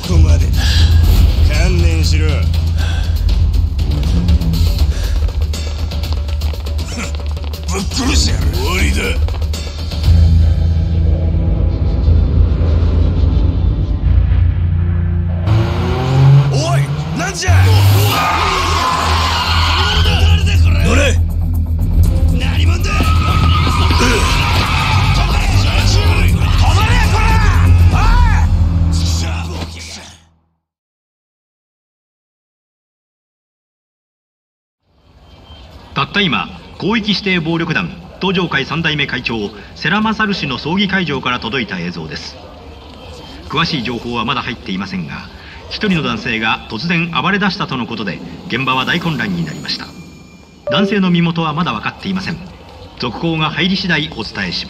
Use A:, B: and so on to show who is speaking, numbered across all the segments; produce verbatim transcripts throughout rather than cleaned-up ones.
A: こまでだ。観念しろ。ぶっ殺してやる。終わりだ。おい、なんじゃ。乗れ。何者だ。
B: たった今、広域指定暴力団東上会三代目会長世良勝氏の葬儀会場から届いた映像です。詳しい情報はまだ入っていませんが、一人の男性が突然暴れ出したとのことで、現場は大混乱になりました。男性の身元はまだ分かっていません。続報が入り次第お伝えします。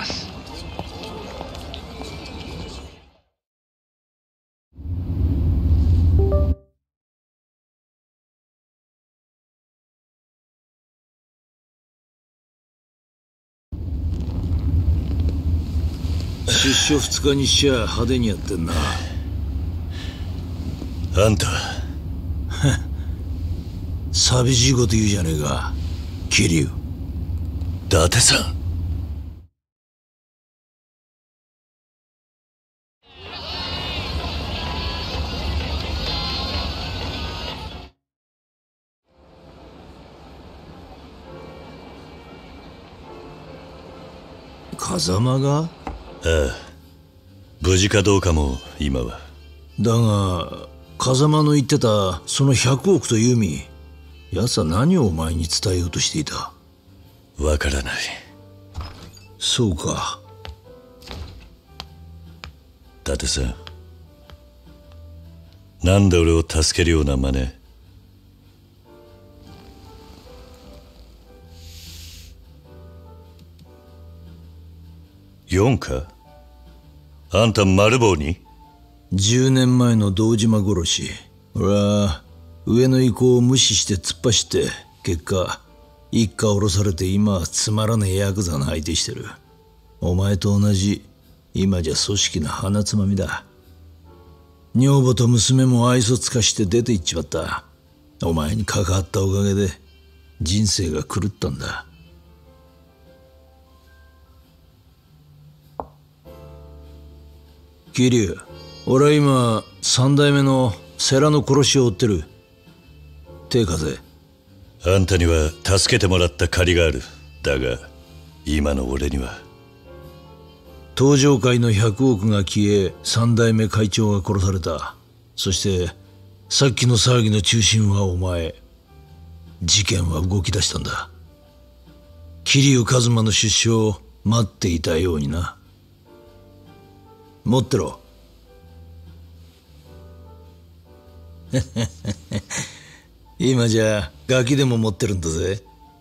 C: 出所二日にしちゃ派手にやってんな。
A: あんた
C: 寂しいこと言うじゃねえか、桐生。
A: 伊達さん。
C: 風間が？
A: ああ、無事かどうかも今は。
C: だが風間の言ってたそのひゃくおくという意味、奴は何をお前に伝えようとしていた？
A: わからない。
C: そうか。
A: 伊達さん、なんで俺を助けるような真似？ヨンか？あんた丸坊に？
C: じゅうねんまえの堂島殺し、俺は上の意向を無視して突っ走って、結果一家降ろされて今はつまらねえヤクザの相手してる。お前と同じ今じゃ組織の鼻つまみだ。女房と娘も愛想つかして出て行っちまった。お前に関わったおかげで人生が狂ったんだ。桐生、俺は今三代目の世良の殺しを追ってる。手貸せ。
A: あんたには助けてもらった借りがある。だが今の俺には。
C: 東上会のひゃくおくが消え、三代目会長が殺された。そしてさっきの騒ぎの中心はお前。事件は動き出したんだ。桐生一馬の出所を待っていたようにな。持ってろ。今じゃガキでも持ってるんだぜ。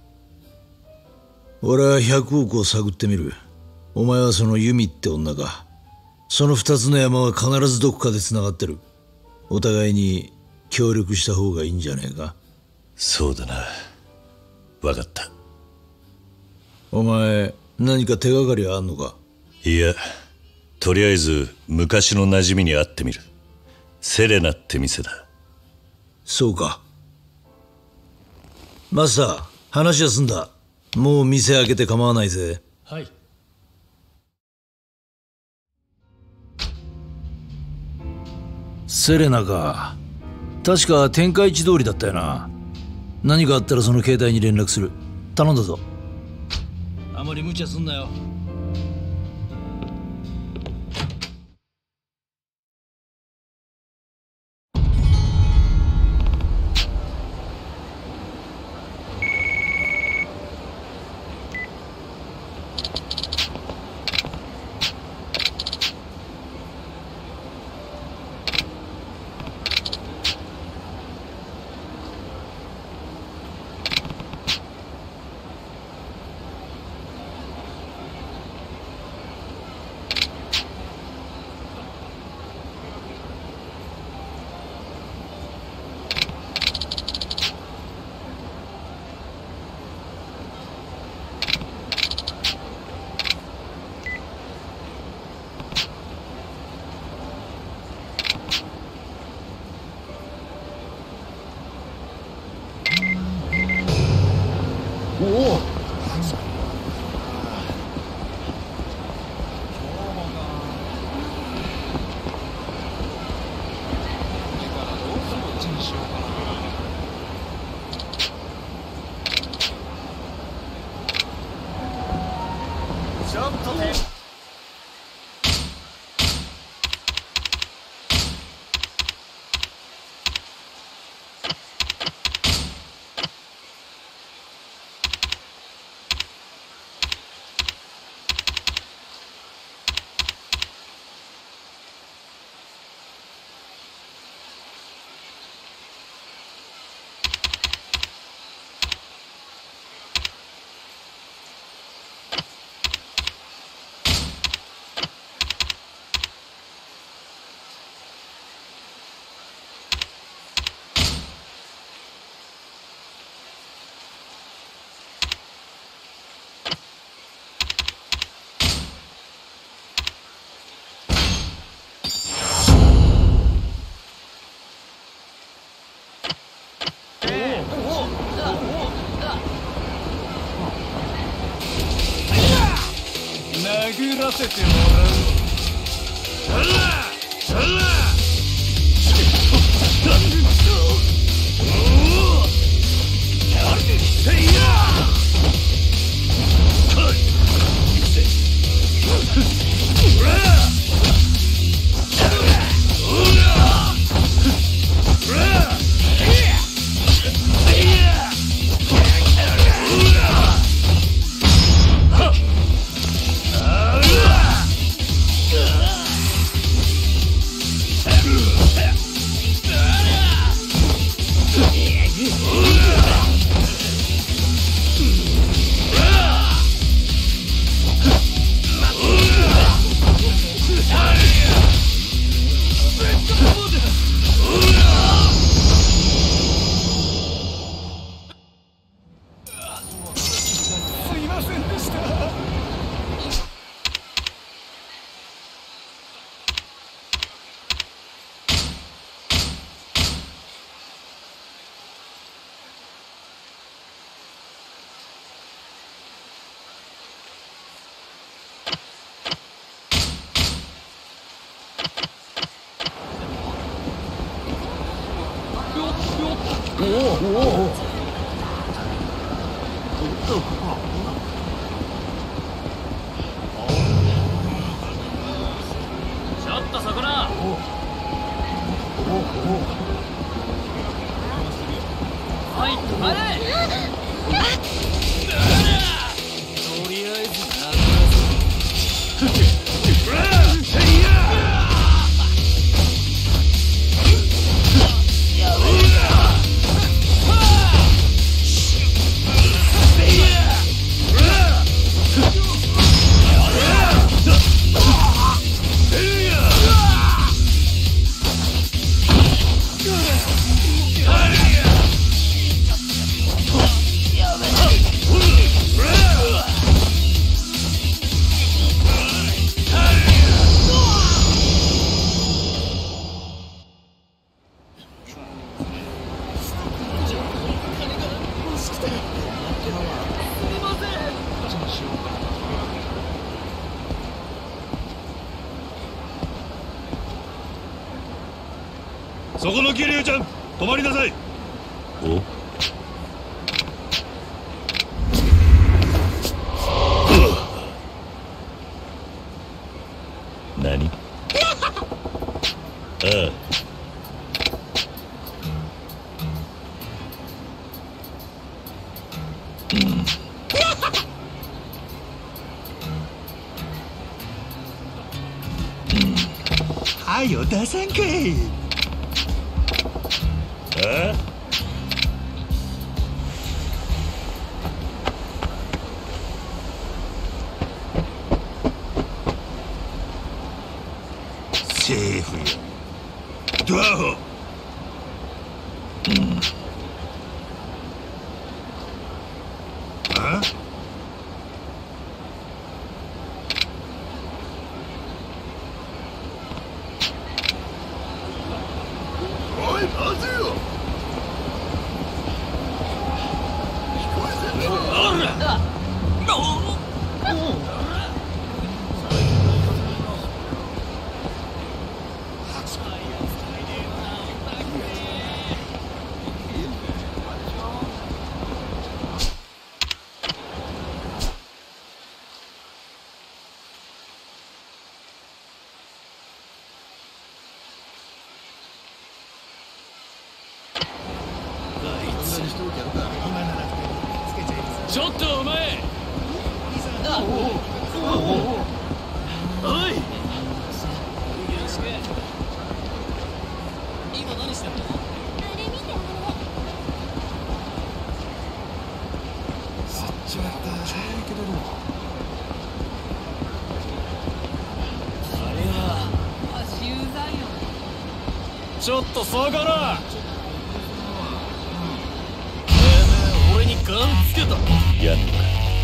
C: 俺はひゃくおくを探ってみる。お前はそのユミって女か。その二つの山は必ずどこかで繋がってる。お互いに協力した方がいいんじゃねえか。
A: そうだな。分かった。
C: お前何か手がかりはあんのか？
A: いや、とりあえず昔の馴染みに会ってみる。セレナって店だ。
C: そうか。マスター、話は済んだ。もう店開けて構わないぜ。
D: はい。
C: セレナか。確か天下一通りだったよな。何かあったらその携帯に連絡する。頼んだぞ。あまり無茶すんなよ。
D: 殴らせてもらう。
E: ちょっとそこな。はい、止まれ。とりあえず
A: そこの桐生ちゃん、止まりなさい。お何？ああ。はよ出さんかい。ああ？セーフよ。ドアホ。うん。あ？おい、待てよ。聞こえてんの？
E: ちょっとお前。おい。今何してんの？あれ見て、あれ。吸っちまった。ちょいけども。あれは足湯だよ。ちょっと下がら。俺にガンつけた。
A: やんのか。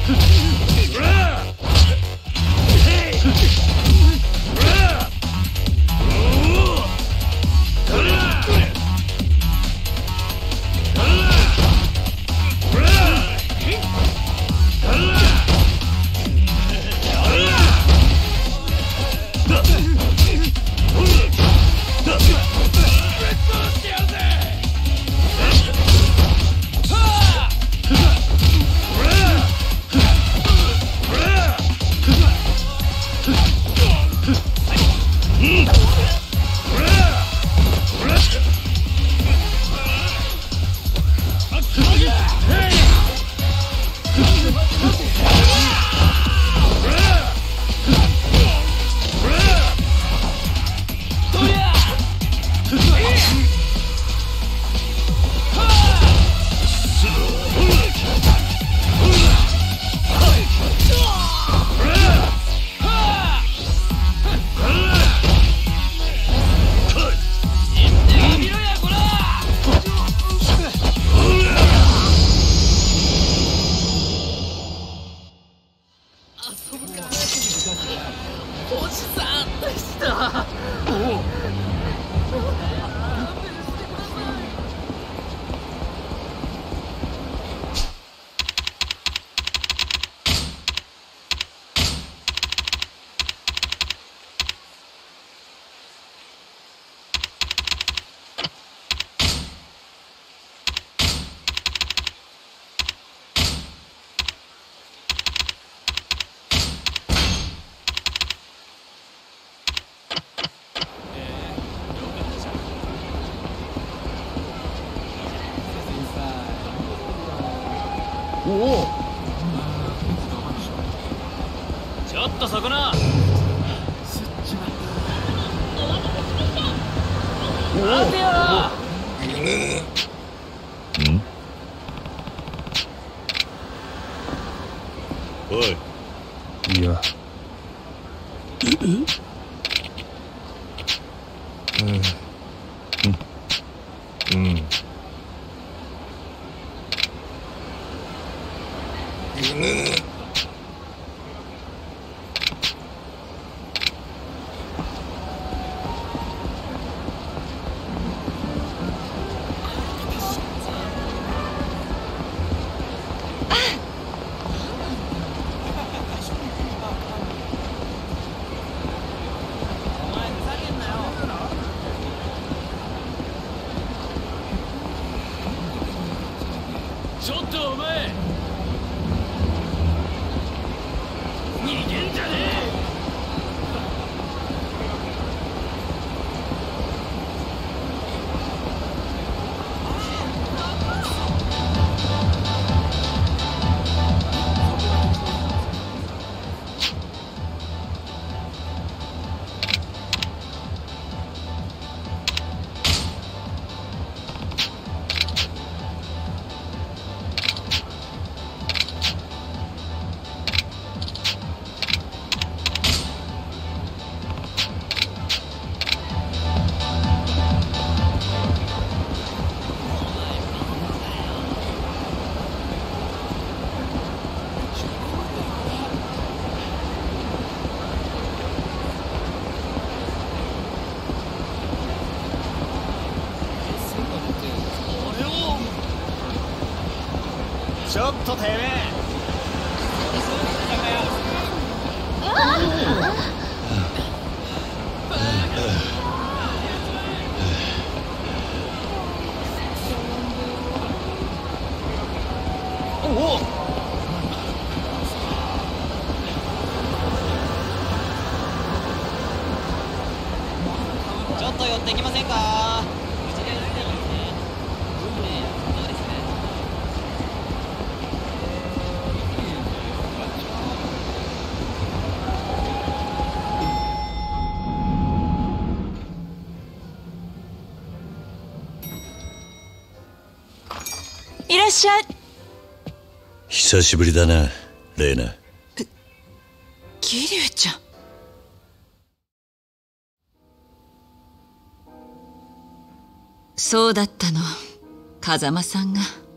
E: ちょっとそこな。待てよ。
A: ん？おい。
C: いや。うん。うん。うん。
E: ちょっとお前。逃げんじゃねえ。
D: ちょっとてめえ。おお。
F: ちょっと寄ってきませんか？うちで歩いてますね。運命やどうですね。 っしゃい。
A: 久しぶりだな、レイナ。
F: 桐生ちゃん。そうだったの、風間さんが。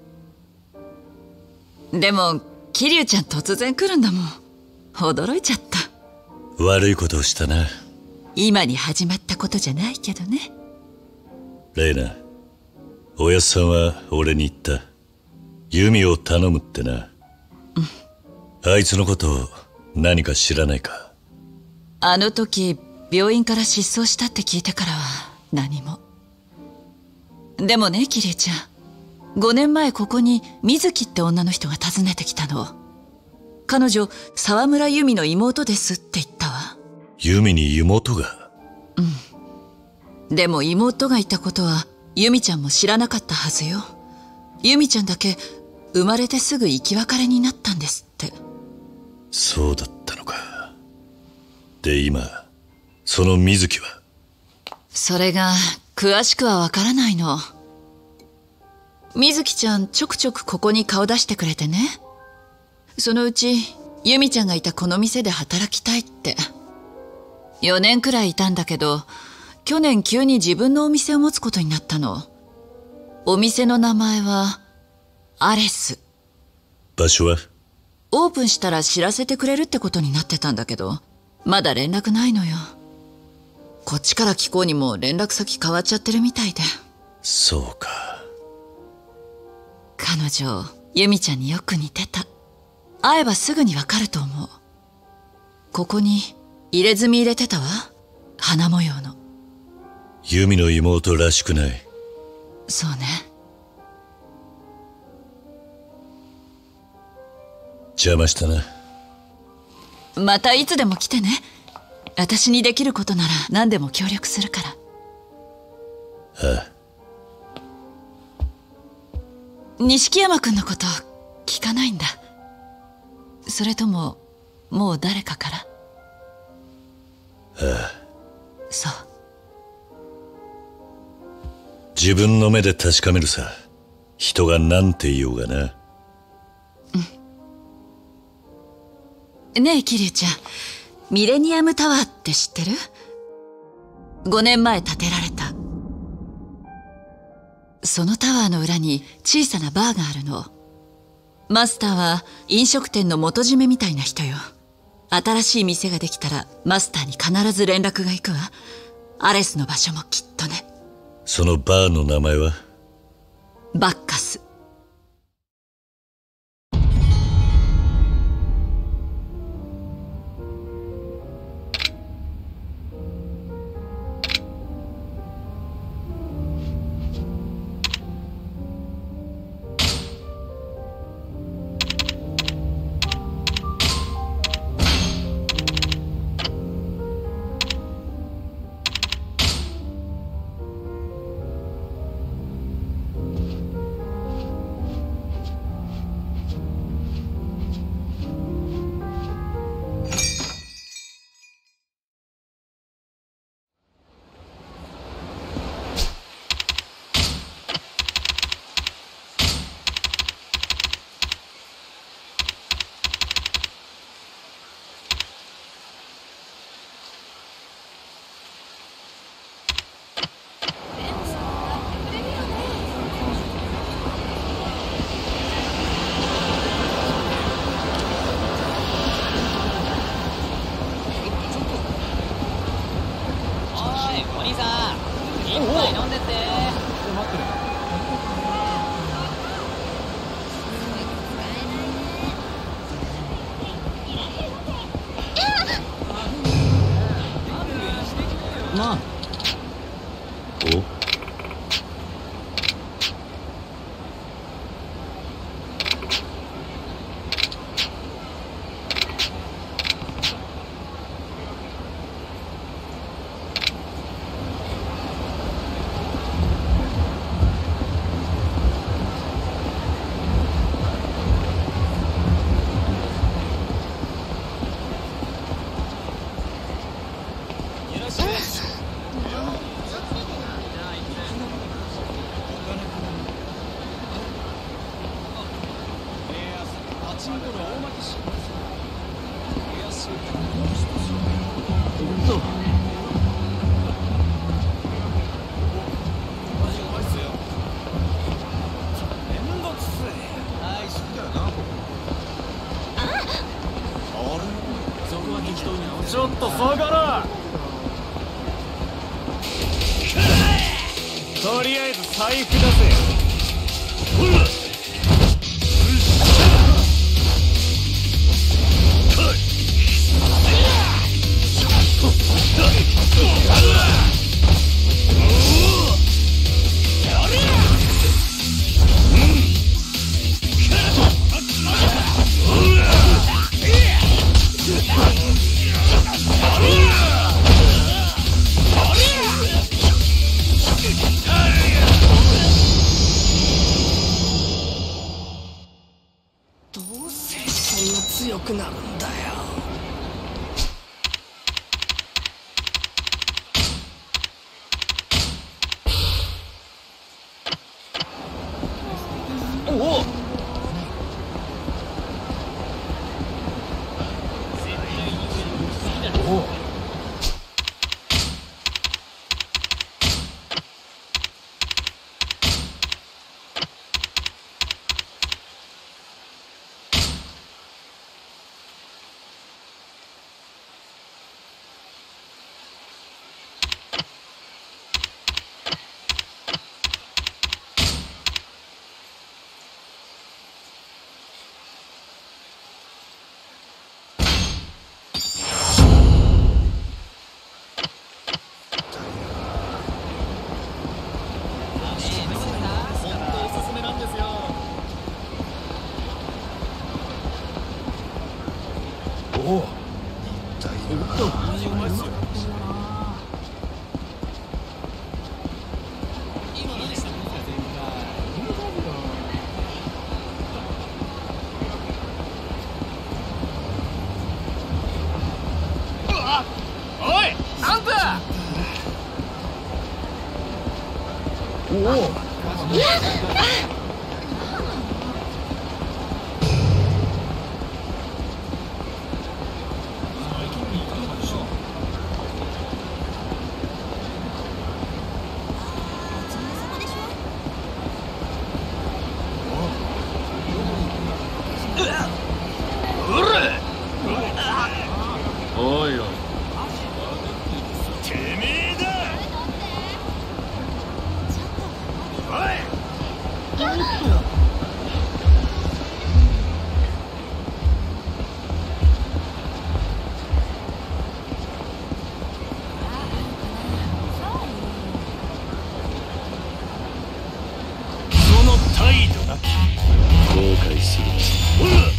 F: でも桐生ちゃん突然来るんだもん。驚いちゃった。
A: 悪いことをしたな。
F: 今に始まったことじゃないけどね。
A: レイナ、おやっさんは俺に言った。ユミを頼むってな。うん。あいつのことを何か知らないか？
F: あの時病院から失踪したって聞いてからは何も。でもね、桐生ちゃん、ごねんまえここに水木って女の人が訪ねてきたの。彼女沢村由美の妹ですって言ったわ。
A: ユミに妹が？
F: うん。でも妹がいたことは由美ちゃんも知らなかったはずよ。由美ちゃんだけ生まれてすぐ生き別れになったんですって。
A: そうだったのか。で今その水木は？
F: それが詳しくはわからないの。水木ちゃんちょくちょくここに顔出してくれてね。そのうち由美ちゃんがいたこの店で働きたいって。よねんくらいいたんだけど、去年急に自分のお店を持つことになったの。お店の名前はアレス。
A: 場所は？
F: オープンしたら知らせてくれるってことになってたんだけど、まだ連絡ないのよ。こっちから聞こうにも連絡先変わっちゃってるみたいで。
A: そうか。
F: 彼女由美ちゃんによく似てた。会えばすぐにわかると思う。ここに入れ墨入れてたわ、花模様の。
A: ユミの妹らしくない。
F: そうね。
A: 邪魔したな。
F: またいつでも来てね。私にできることなら何でも協力するから。
A: ああ。
F: 錦山君のこと聞かないんだ。それとももう誰かから？
A: ああ。
F: そう。
A: 自分の目で確かめるさ。人が何て言おうがな。
F: うん。ねえ桐生ちゃん、ミレニアムタワーって知ってる？ごねんまえ建てられた。そのタワーの裏に小さなバーがあるの。マスターは飲食店の元締めみたいな人よ。新しい店ができたらマスターに必ず連絡が行くわ。アレスの場所もきっとね。
A: そのバーの名前は？
F: バッカス。
E: チンコの大負けし悔しい
C: そう
E: マジうまいっすよめんどくせえはい知ったよなあれそこは適当に合わせちょっと下がらとりあえず財布出せほら
G: どうせそんな強くなるんだよ。
E: おおおいおい
A: てめえだ。その態度なき後悔する。ほら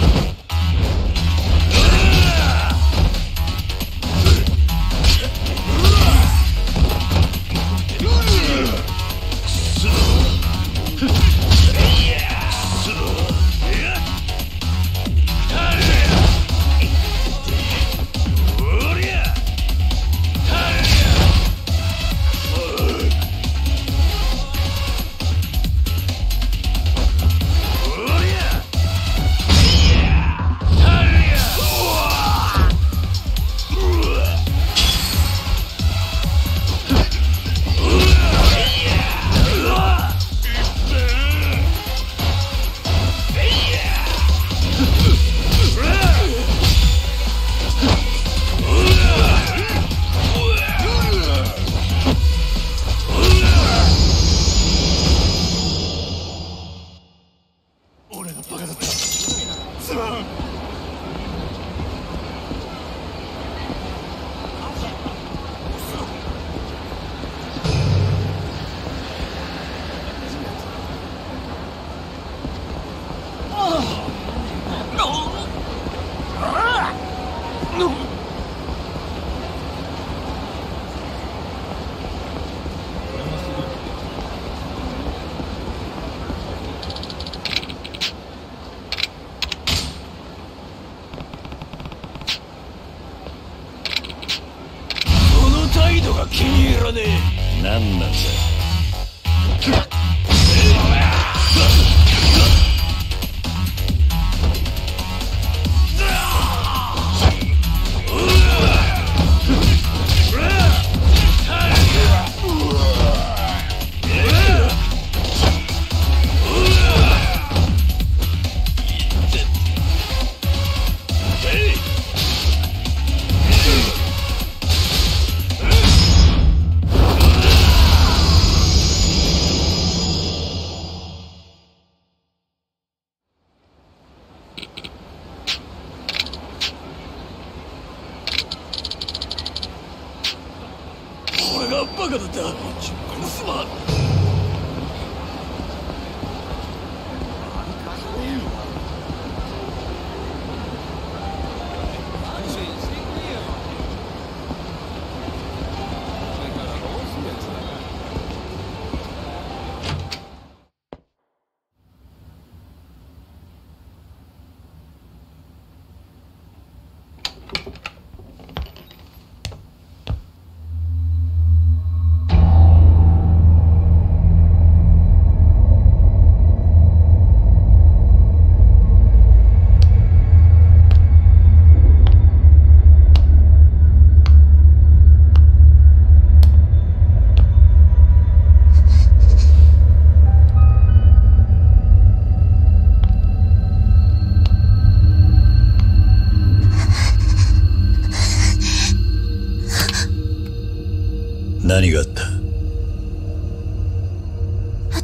A: 態度が気に入らねえ。何なんだ。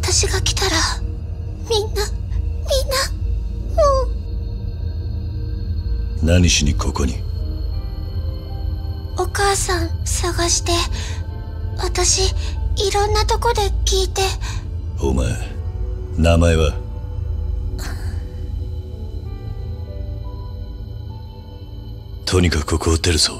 H: 私が来たらみんなみんなも
A: う。何しにここに？
H: お母さん探して、私いろんなとこで聞いて。
A: お前名前は？とにかくここを出るぞ。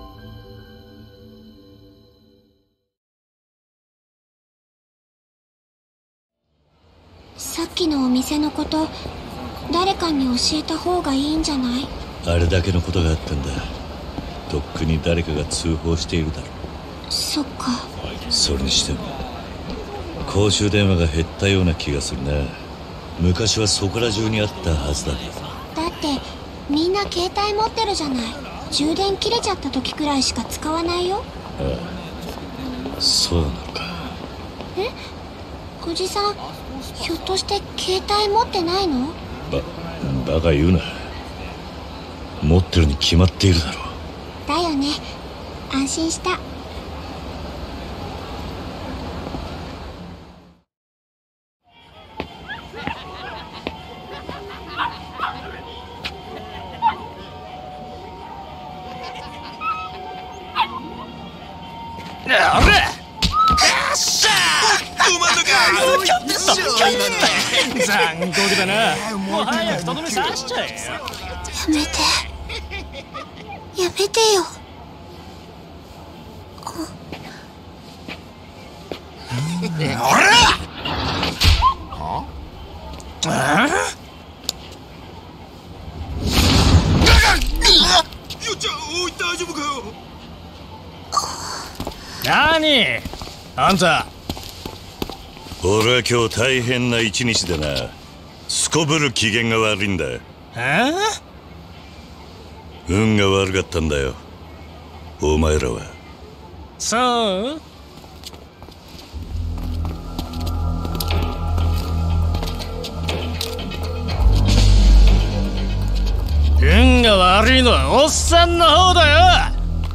H: さっきのお店のこと誰かに教えた方がいいんじゃない？
A: あれだけのことがあったんだ。とっくに誰かが通報しているだろ
H: う。そっか。
A: それにしても公衆電話が減ったような気がするな。昔はそこら中にあったはずだ。
H: だってみんな携帯持ってるじゃない。充電切れちゃった時くらいしか使わないよ。
A: ああ、そうなのか。
H: え、おじさんひょっとして携帯持ってないの？
A: ば、バカ言うな。持ってるに決まっているだろう。
H: だよね。安心した。
E: あれ！よっしゃー！お前のか！キャッてした！残酷だな。もう早くとどめ刺しちゃえよ。
H: やめて。やめてよ。
E: あれ！は？あ？よっちゃ、おい、大丈夫かよ。何？あんた。
A: 俺は今日大変な一日でな。すこぶる機嫌が悪いんだ。
E: え？
A: 運が悪かったんだよ、お前らは。
E: そう？運が悪いのはおっさんの方だよ。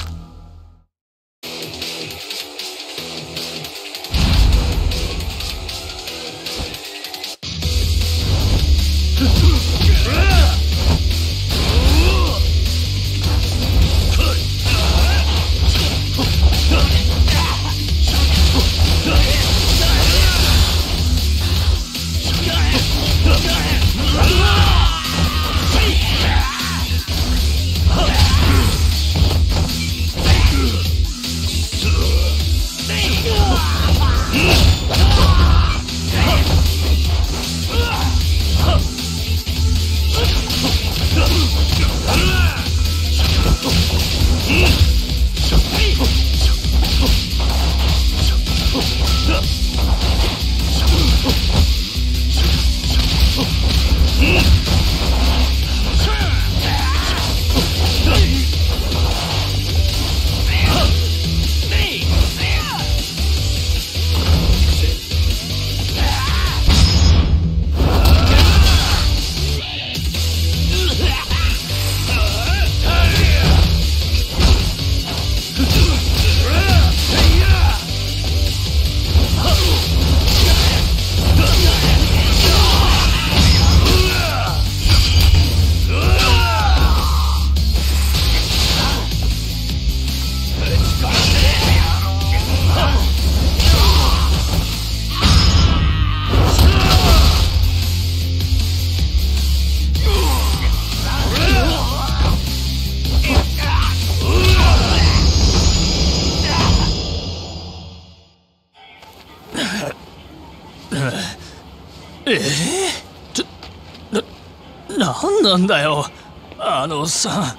E: ええ？ちょ、な、なんなんだよ、あのおっさん。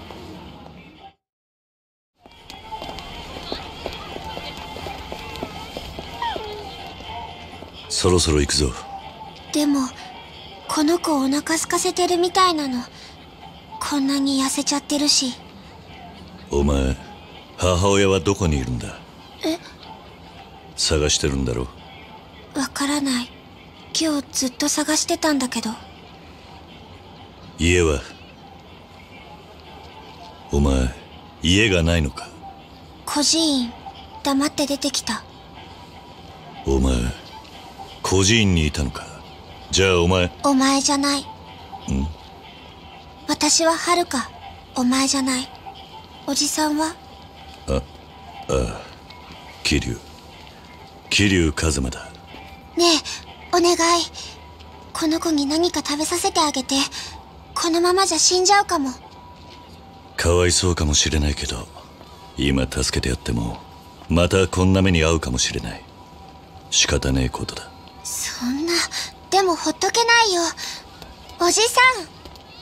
A: そろそろ行くぞ。
H: でもこの子お腹空かせてるみたいなの。こんなに痩せちゃってるし。
A: お前、母親はどこにいるんだ？
H: え？
A: 探してるんだろ？
H: わからない。今日ずっと探してたんだけど。
A: 家は？お前、家がないのか？
H: 孤児院、黙って出てきた。
A: お前、 孤児院にいたのか。じゃあお前。
H: お前じゃない。
A: ん？
H: 私は遥か。お前じゃない。おじさんは？
A: あ、ああ、桐生。桐生一馬だ。
H: ねえ、お願い。この子に何か食べさせてあげて。このままじゃ死んじゃうかも。
A: かわいそうかもしれないけど、今助けてやってもまたこんな目に遭うかもしれない。仕方ねえことだ。
H: そんな、でもほっとけないよ。おじさん。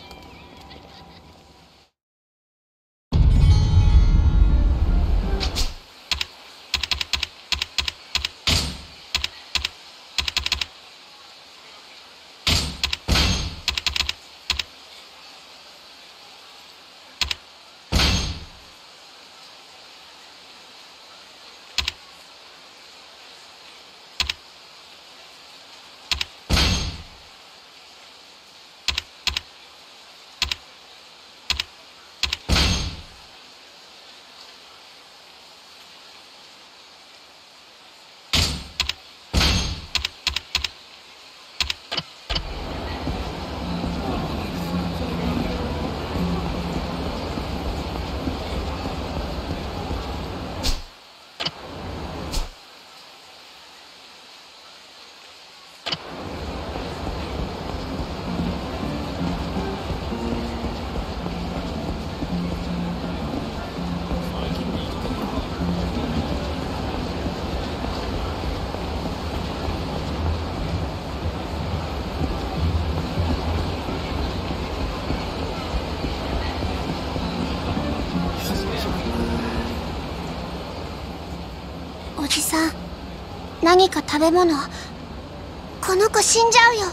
H: おじさん、何か食べ物。この子死んじゃうよ。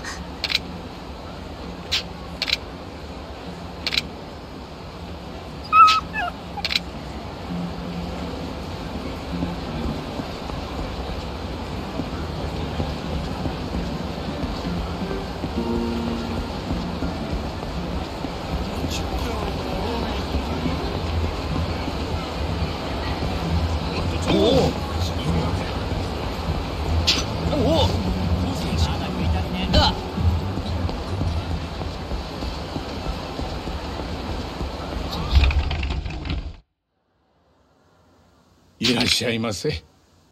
D: いらっしゃいませ。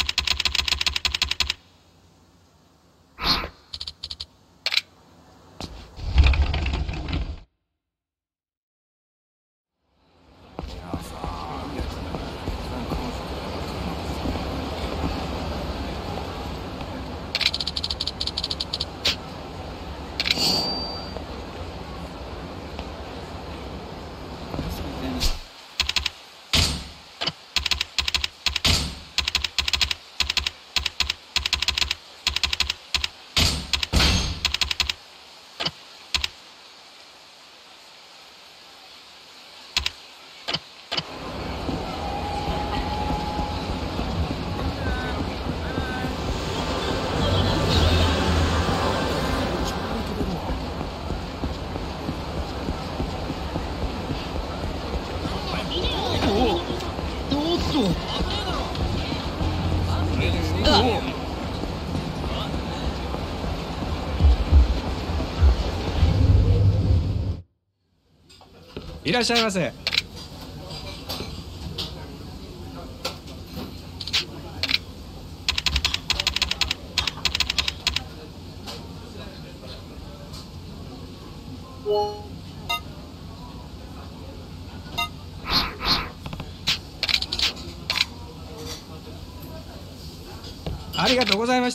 D: いらっしゃいませ。ありがとうございました。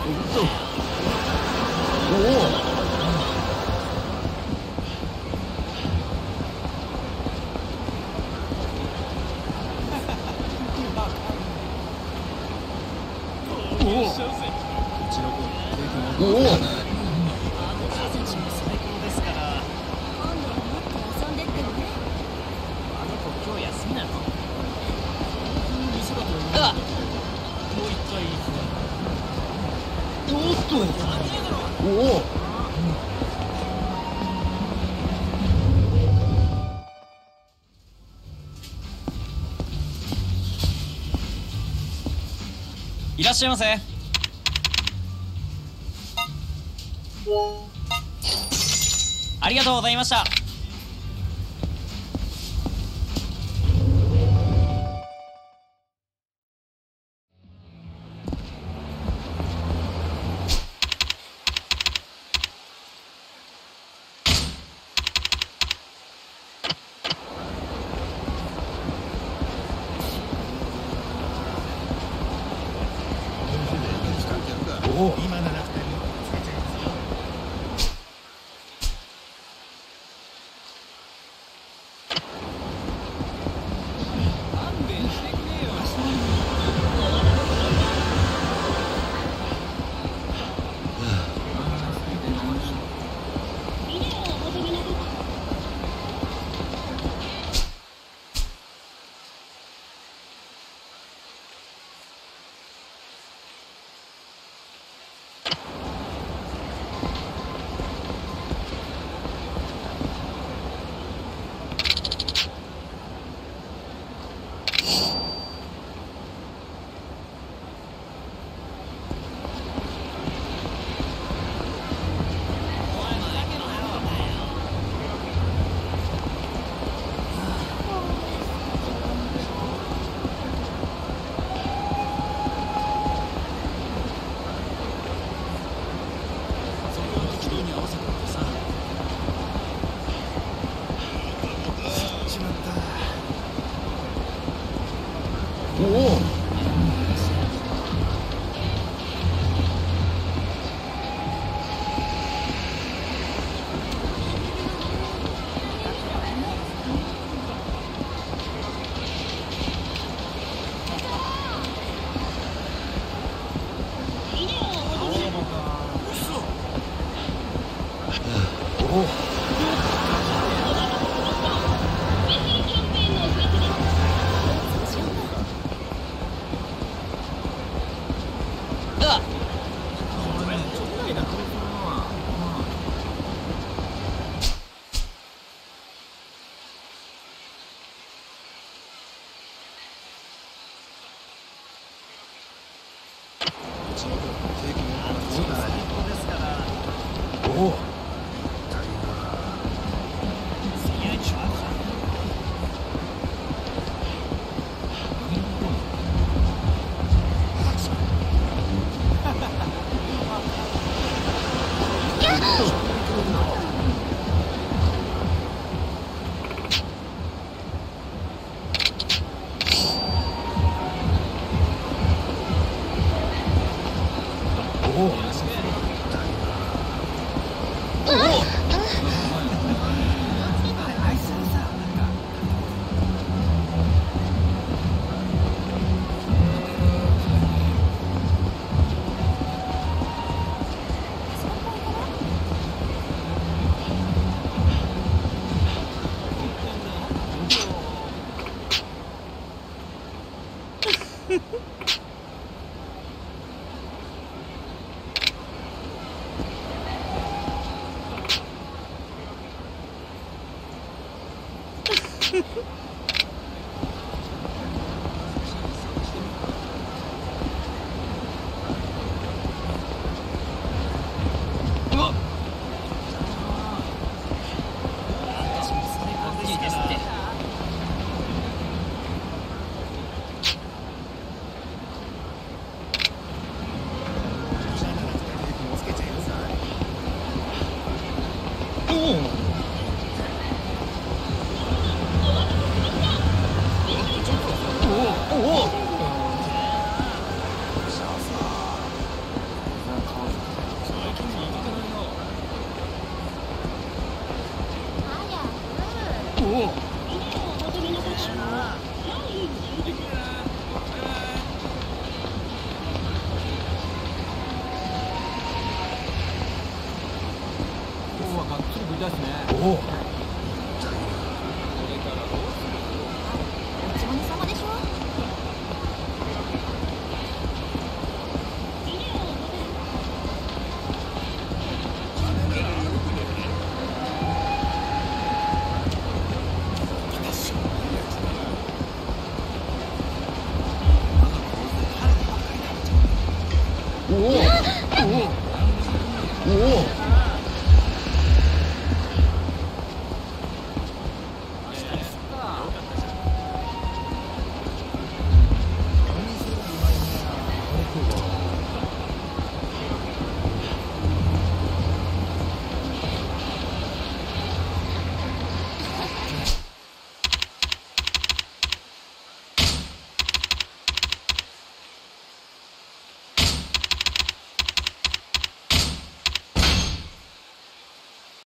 I: いらっしゃいませ。ありがとうございました。
E: みたいですね。
G: おお。
H: おつまみ様でしょ。
E: おお。